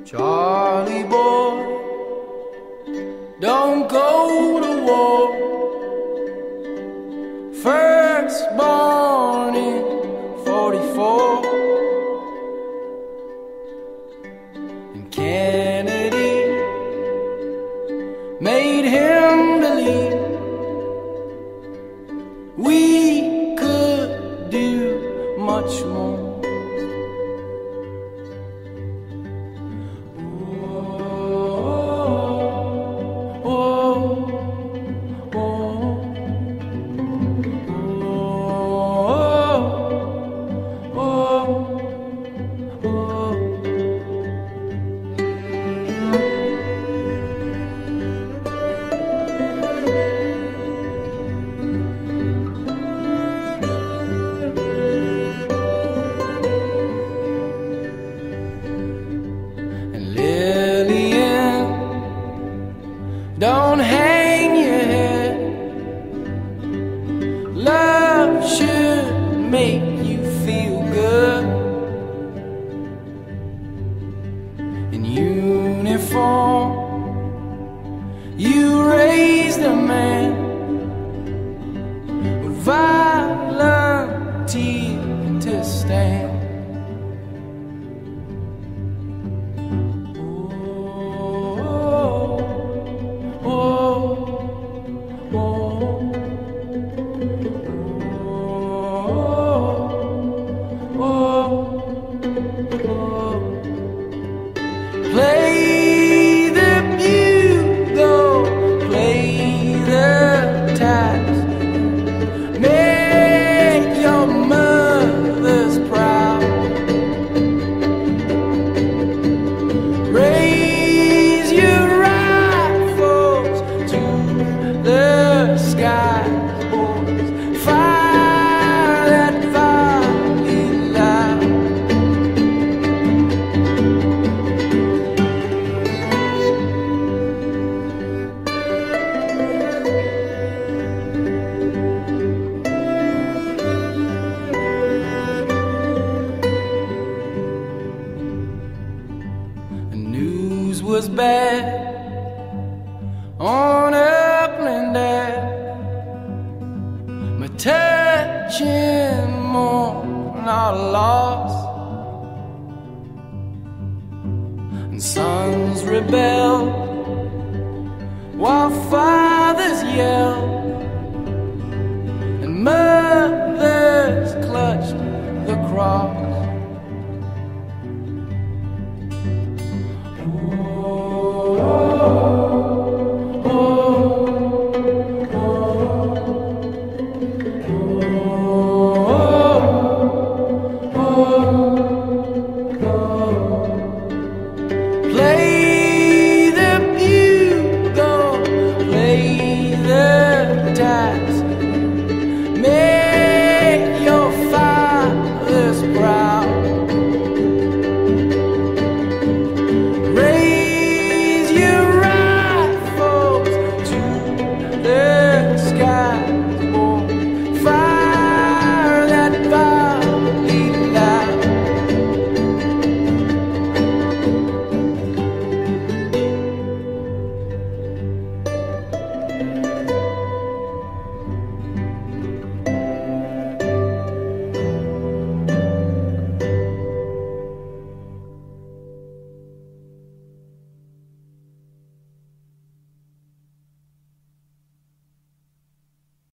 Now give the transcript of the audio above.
Charlie boy, don't go to war. First born in 44, and Kennedy made him believe we could do much more. Lillian, don't hang your head. Love should make you feel good. In uniform, you raised a man with violent teeth to stand. Play the bugle, play the taps, make your mothers proud. Raise your rifles to the skies, boys. Fire that volley loud. The news was bad on Upland Ave. Metuchen mourn our loss, and sons rebelled while fathers yelled, and mothers clutched the cross. Play the bugle, play the taps, make your fathers proud. Raise your rifles to the skies, boy. Fire that volley loud.